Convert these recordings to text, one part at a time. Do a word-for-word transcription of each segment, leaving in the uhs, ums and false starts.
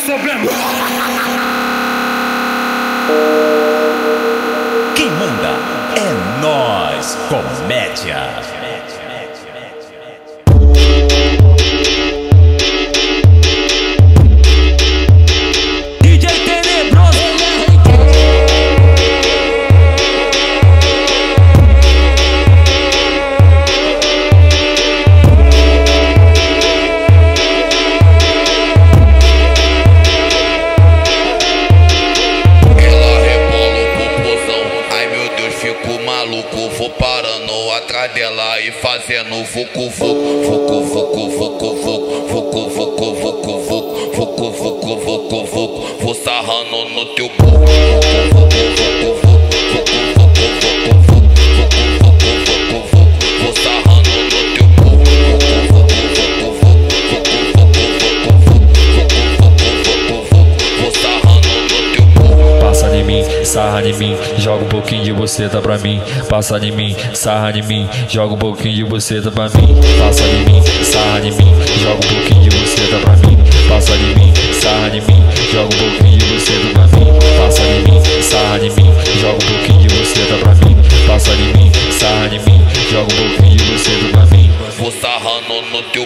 problema. Quem manda é nós, comédia. Vou parando atrás dela e fazendo vucu vucu vucu vucu vucu vucu vucu vucu vucu vucu vucu vucu vucu vucu vou sarrando no teu buco. Vou sarrando no teu Passa em mim, sarra em mim, joga um pouquinho de buceta pra mim. Passa em mim, sarra em mim, joga um pouquinho de buceta pra mim. Passa em mim, sarra em mim, joga um pouquinho de buceta pra mim. Passa em mim, sarra em mim, joga um pouquinho de buceta pra mim. Passa em mim, sarra em mim, joga um pouquinho de buceta pra mim. Passa em mim, sarra em mim, joga um pouquinho de buceta pra mim. Vou sarrando no teu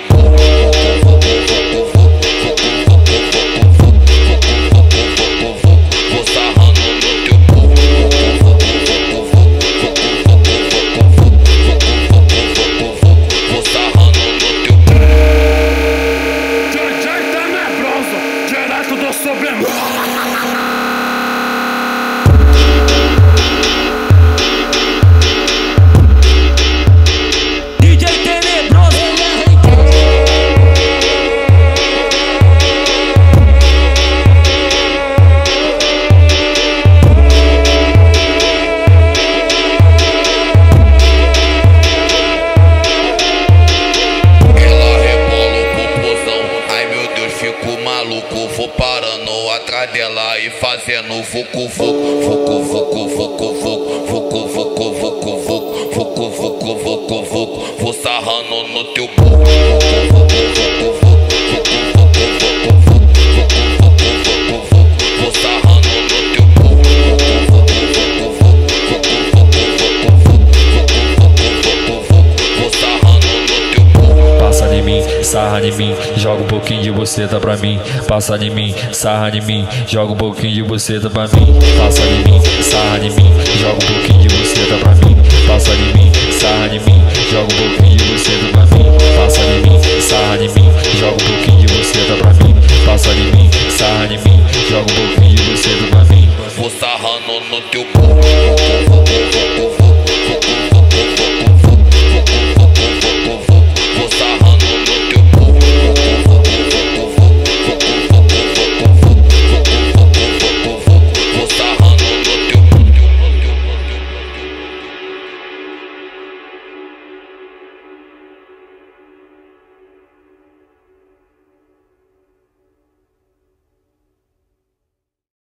Vou parando atrás dela e fazendo vucu vucu vucu vucu vucu vucu vucu vucu vucu vucu vucu vucu vucu vou sarrando no teu buco. Vou sarrando no teu Vou sarrando no teu Passa em mim, sarra em mim, joga um pouquinho de buceta pra mim. Passa em mim, sarra em mim, joga um pouquinho de buceta pra mim. Passa em mim, sarra em mim, joga um pouquinho de buceta pra mim. Passa em mim, sarra em mim, joga um pouquinho de buceta pra mim. Passa em mim, sarra em mim, joga um pouquinho de buceta pra mim. Passa em mim, sarra em mim, joga um pouquinho de buceta pra mim. Vou sarrando no teu